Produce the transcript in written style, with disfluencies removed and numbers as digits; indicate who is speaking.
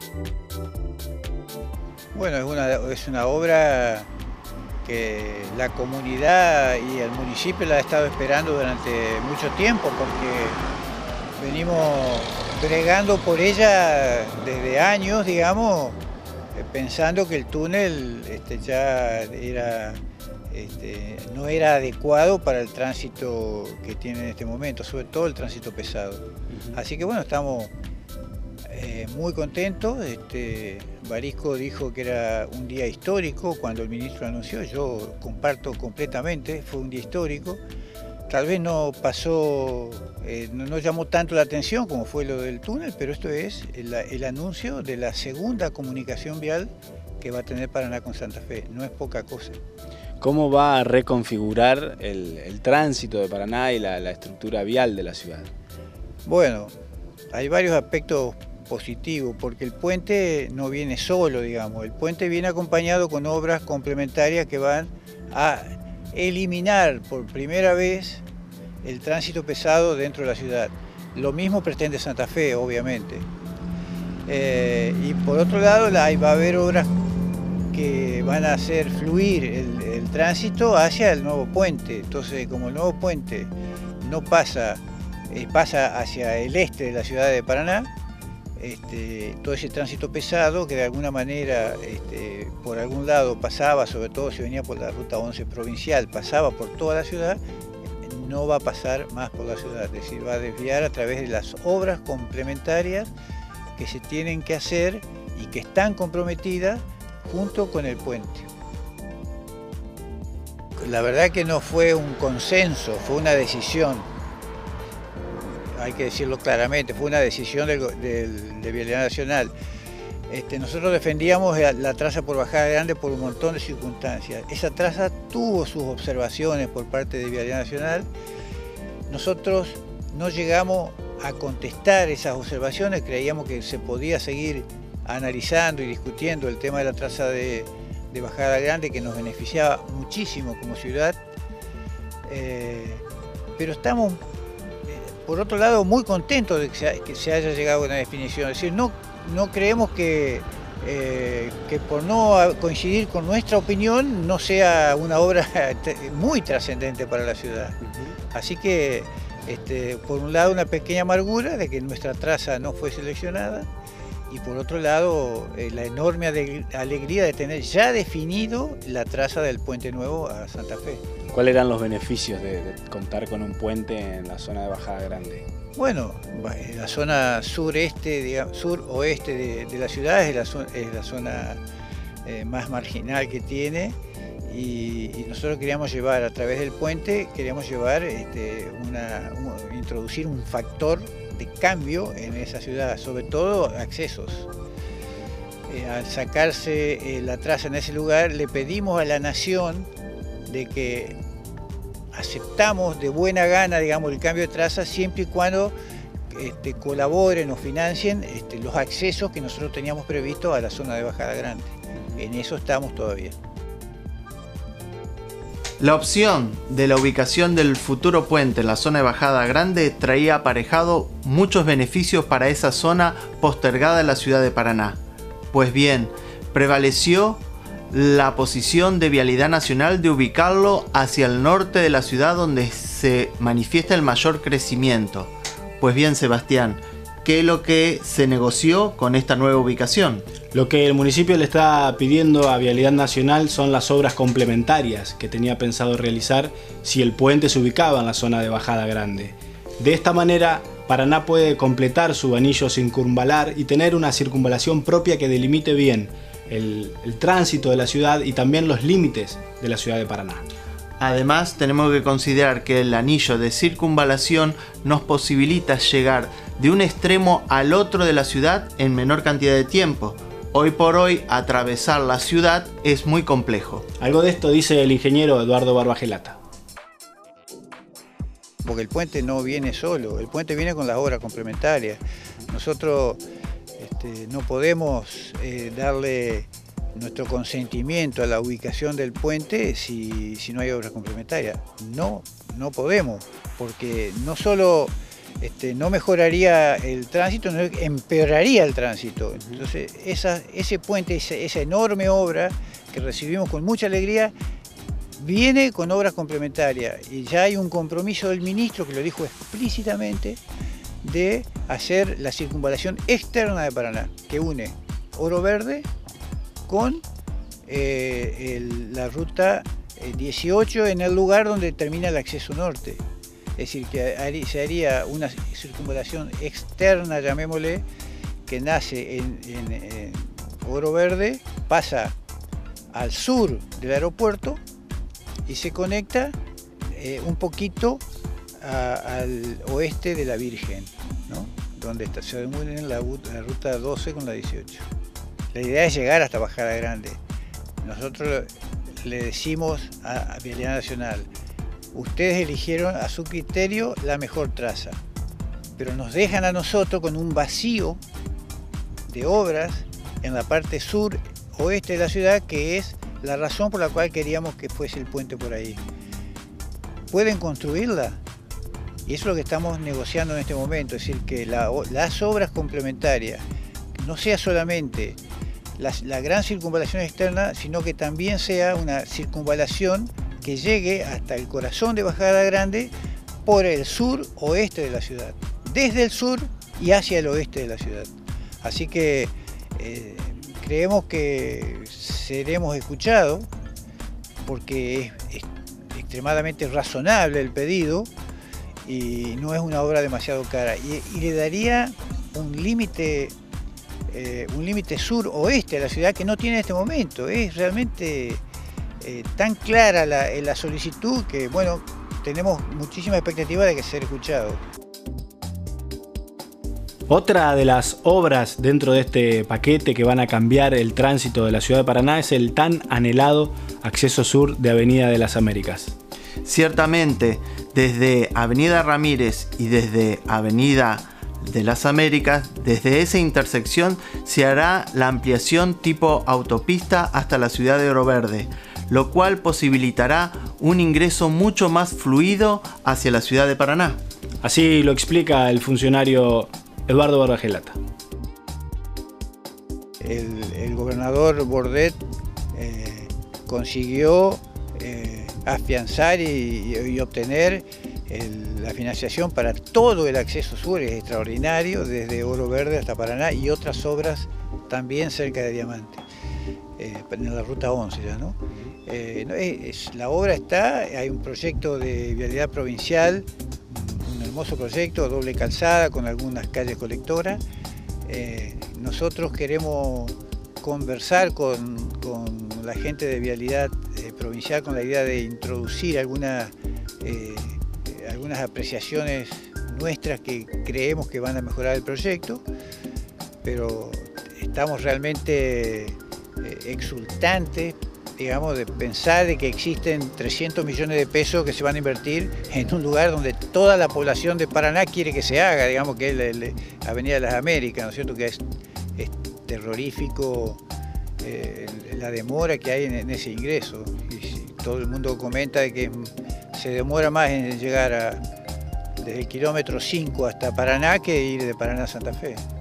Speaker 1: Bueno, es una obra que la comunidad y el municipio la ha estado esperando durante mucho tiempo, porque venimos bregando por ella desde años, digamos, pensando que el túnel no era adecuado para el tránsito que tiene en este momento, sobre todo el tránsito pesado. Así que bueno, estamos muy contentos. Barisco dijo que era un día histórico cuando el ministro anunció, yo comparto completamente, fue un día histórico. Tal vez no pasó, no llamó tanto la atención como fue lo del túnel, pero esto es el anuncio de la segunda comunicación vial que va a tener Paraná con Santa Fe, no es poca cosa.
Speaker 2: ¿Cómo va a reconfigurar el tránsito de Paraná y la estructura vial de la ciudad?
Speaker 1: Bueno, hay varios aspectos positivos, porque el puente no viene solo, digamos, el puente viene acompañado con obras complementarias que van a eliminar por primera vez el tránsito pesado dentro de la ciudad. Lo mismo pretende Santa Fe, obviamente. Y por otro lado, va a haber obras que van a hacer fluir el tránsito hacia el nuevo puente. Entonces, como el nuevo puente no pasa hacia el este de la ciudad de Paraná, todo ese tránsito pesado que de alguna manera por algún lado pasaba, sobre todo si venía por la ruta 11 provincial, pasaba por toda la ciudad, no va a pasar más por la ciudad, es decir, va a desviar a través de las obras complementarias que se tienen que hacer y que están comprometidas junto con el puente. La verdad que no fue un consenso, fue una decisión. Hay que decirlo claramente, fue una decisión de Vialidad Nacional. Nosotros defendíamos la traza por Bajada Grande por un montón de circunstancias. Esa traza tuvo sus observaciones por parte de Vialidad Nacional. Nosotros no llegamos a contestar esas observaciones, creíamos que se podía seguir analizando y discutiendo el tema de la traza de Bajada Grande, que nos beneficiaba muchísimo como ciudad. Pero estamos, por otro lado, muy contentos de que se haya llegado a una definición. Es decir, no creemos que por no coincidir con nuestra opinión no sea una obra muy trascendente para la ciudad. Así que, por un lado, una pequeña amargura de que nuestra traza no fue seleccionada, y por otro lado, la enorme alegría de tener ya definido la traza del puente nuevo a Santa Fe.
Speaker 2: ¿Cuáles eran los beneficios de contar con un puente en la zona de Bajada Grande?
Speaker 1: Bueno, la zona suroeste de la ciudad es la zona más marginal que tiene, y nosotros queríamos llevar a través del puente, introducir un factor de cambio en esa ciudad, sobre todo accesos. Al sacarse la traza en ese lugar, le pedimos a la Nación de que aceptamos de buena gana, digamos, el cambio de traza siempre y cuando colaboren o financien los accesos que nosotros teníamos previstos a la zona de Bajada Grande. En eso estamos todavía.
Speaker 3: La opción de la ubicación del futuro puente en la zona de Bajada Grande traía aparejado muchos beneficios para esa zona postergada de la ciudad de Paraná. Pues bien, prevaleció la posición de Vialidad Nacional de ubicarlo hacia el norte de la ciudad, donde se manifiesta el mayor crecimiento. Pues bien, Sebastián, ¿qué es lo que se negoció con esta nueva ubicación?
Speaker 2: Lo que el municipio le está pidiendo a Vialidad Nacional son las obras complementarias que tenía pensado realizar si el puente se ubicaba en la zona de Bajada Grande. De esta manera, Paraná puede completar su anillo circunvalar y tener una circunvalación propia que delimite bien el tránsito de la ciudad y también los límites de la ciudad de Paraná.
Speaker 3: Además, tenemos que considerar que el anillo de circunvalación nos posibilita llegar de un extremo al otro de la ciudad en menor cantidad de tiempo. Hoy por hoy, atravesar la ciudad es muy complejo.
Speaker 2: Algo de esto dice el ingeniero Eduardo Barbagelata.
Speaker 1: Porque el puente no viene solo, el puente viene con las obras complementarias. Nosotros no podemos darle nuestro consentimiento a la ubicación del puente si no hay obras complementarias. No podemos, porque no solo no mejoraría el tránsito, sino que empeoraría el tránsito. Entonces, ese puente, esa enorme obra que recibimos con mucha alegría, viene con obras complementarias y ya hay un compromiso del ministro que lo dijo explícitamente de hacer la circunvalación externa de Paraná, que une Oro Verde con la ruta 18 en el lugar donde termina el acceso norte. Es decir, que se haría una circunvalación externa, llamémosle, que nace en Oro Verde, pasa al sur del aeropuerto y se conecta un poquito al oeste de la Virgen, ¿no? Donde se unen la ruta 12 con la 18. La idea es llegar hasta Bajada Grande. Nosotros le decimos a Vialidad Nacional, ustedes eligieron a su criterio la mejor traza, pero nos dejan a nosotros con un vacío de obras en la parte sur oeste de la ciudad, que es la razón por la cual queríamos que fuese el puente por ahí. ¿Pueden construirla? Y eso es lo que estamos negociando en este momento, es decir, que las obras complementarias no sea solamente la gran circunvalación externa, sino que también sea una circunvalación que llegue hasta el corazón de Bajada Grande por el sur oeste de la ciudad, desde el sur y hacia el oeste de la ciudad. Así que creemos que seremos escuchados porque es extremadamente razonable el pedido y no es una obra demasiado cara y le daría un límite sur-oeste a la ciudad que no tiene en este momento. Es realmente tan clara la solicitud que, bueno, tenemos muchísima expectativa de que sea escuchado.
Speaker 2: Otra de las obras dentro de este paquete que van a cambiar el tránsito de la ciudad de Paraná es el tan anhelado acceso sur de Avenida de las Américas.
Speaker 3: Ciertamente, desde Avenida Ramírez y desde Avenida de las Américas, desde esa intersección se hará la ampliación tipo autopista hasta la ciudad de Oro Verde, lo cual posibilitará un ingreso mucho más fluido hacia la ciudad de Paraná.
Speaker 2: Así lo explica el funcionario Eduardo Barbagelata.
Speaker 1: El gobernador Bordet consiguió afianzar y obtener la financiación para todo el acceso sur, es extraordinario, desde Oro Verde hasta Paraná y otras obras también cerca de Diamante, en la ruta 11 ya, ¿no? La obra está, hay un proyecto de vialidad provincial, un hermoso proyecto, doble calzada con algunas calles colectoras. Nosotros queremos conversar con la gente de vialidad provincial con la idea de introducir algunas apreciaciones nuestras que creemos que van a mejorar el proyecto, pero estamos realmente exultantes, digamos, de pensar de que existen 300 millones de pesos que se van a invertir en un lugar donde toda la población de Paraná quiere que se haga, digamos que es la Avenida de las Américas, ¿no es cierto? Que es terrorífico la demora que hay en ese ingreso. Y todo el mundo comenta de que se demora más en llegar desde el kilómetro 5 hasta Paraná que ir de Paraná a Santa Fe.